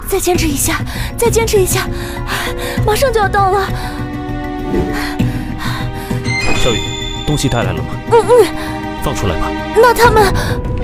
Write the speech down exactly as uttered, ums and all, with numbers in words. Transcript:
再坚持一下，再坚持一下，马上就要到了。 小雨，东西带来了吗？ 嗯嗯。 放出来吧。 那他们……